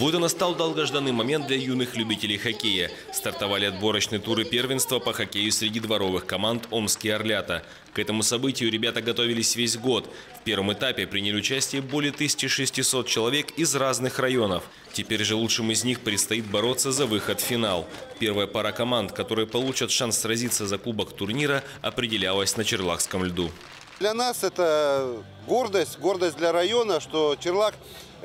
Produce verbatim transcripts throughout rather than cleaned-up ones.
Вот и настал долгожданный момент для юных любителей хоккея. Стартовали отборочные туры первенства по хоккею среди дворовых команд «Омские Орлята». К этому событию ребята готовились весь год. В первом этапе приняли участие более тысячи шестисот человек из разных районов. Теперь же лучшим из них предстоит бороться за выход в финал. Первая пара команд, которые получат шанс сразиться за кубок турнира, определялась на Черлакском льду. Для нас это гордость, гордость для района, что Черлак –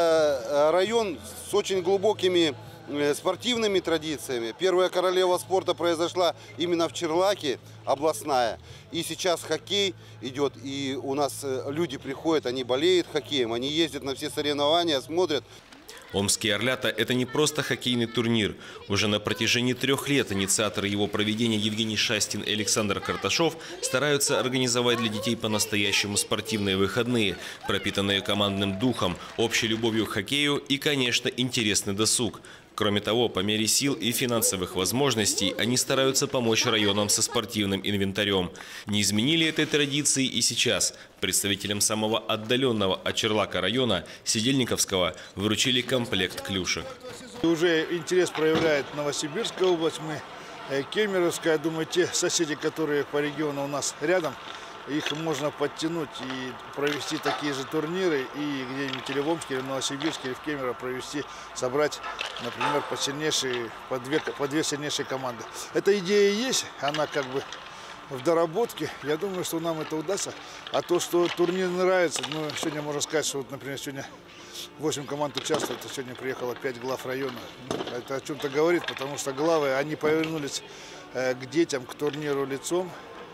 это район с очень глубокими спортивными традициями. Первая королева спорта произошла именно в Черлаке, областная. И сейчас хоккей идет, и у нас люди приходят, они болеют хоккеем, они ездят на все соревнования, смотрят. «Омские Орлята» – это не просто хоккейный турнир. Уже на протяжении трех лет инициаторы его проведения Евгений Шастин и Александр Карташов стараются организовать для детей по-настоящему спортивные выходные, пропитанные командным духом, общей любовью к хоккею и, конечно, интересный досуг. Кроме того, по мере сил и финансовых возможностей они стараются помочь районам со спортивным инвентарем. Не изменили этой традиции и сейчас. Представителям самого отдаленного от Черлака района, Сидельниковского, вручили комплект клюшек. Уже интерес проявляет Новосибирская область, мы Кемеровская. Думаю, те соседи, которые по региону у нас рядом, их можно подтянуть и провести такие же турниры, и где-нибудь или в Омске, или в Новосибирске, или в Кемерово провести, собрать, например, по, сильнейшие, по, две, по две сильнейшие команды. Эта идея есть, она как бы в доработке. Я думаю, что нам это удастся. А то, что турнир нравится, ну, сегодня можно сказать, что, вот, например, сегодня восемь команд участвуют, а сегодня приехало пять глав района. Это о чем-то говорит, потому что главы, они повернулись э, к детям, к турниру лицом.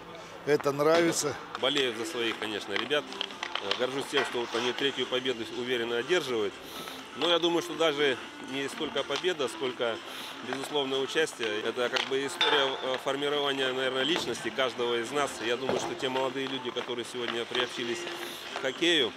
Это нравится. Болею за своих, конечно, ребят. Горжусь тем, что вот они третью победу уверенно одерживают. Но я думаю, что даже не столько победа, сколько безусловное участие. Это как бы история формирования, наверное, личности каждого из нас. Я думаю, что те молодые люди, которые сегодня приобщились к хоккею,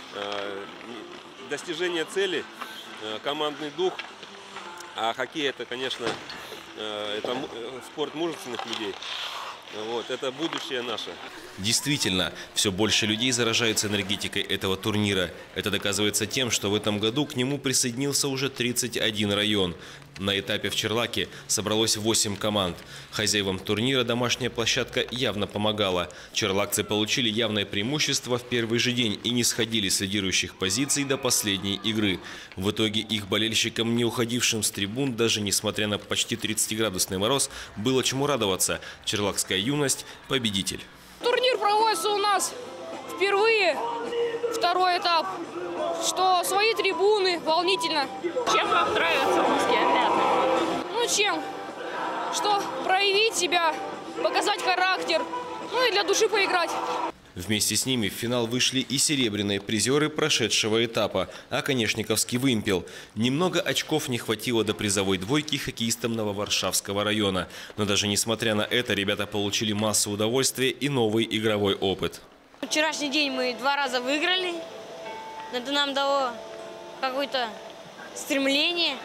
достижение цели, командный дух. А хоккей – это, конечно, это спорт мужественных людей. Вот, это будущее наше. Действительно, все больше людей заражаются энергетикой этого турнира. Это доказывается тем, что в этом году к нему присоединился уже тридцать один район. На этапе в Черлаке собралось восемь команд. Хозяевам турнира домашняя площадка явно помогала. Черлакцы получили явное преимущество в первый же день и не сходили с лидирующих позиций до последней игры. В итоге их болельщикам, не уходившим с трибун, даже несмотря на почти тридцатиградусный мороз, было чему радоваться. Черлакская юность – победитель. Турнир проводится у нас впервые, второй этап, что свои трибуны, волнительно. Чем вам нравятся «Омские Орлята»? Ну чем? Что проявить себя, показать характер, ну и для души поиграть. Вместе с ними в финал вышли и серебряные призеры прошедшего этапа, Оконешниковский «Вымпел». Немного очков не хватило до призовой двойки хоккеистам Нововаршавского района. Но даже несмотря на это, ребята получили массу удовольствия и новый игровой опыт. Вчерашний день мы два раза выиграли. Это нам дало какое-то стремление.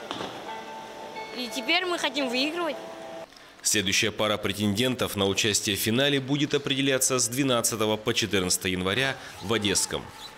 И теперь мы хотим выигрывать. Следующая пара претендентов на участие в финале будет определяться с двенадцатого по четырнадцатое января в Одесском.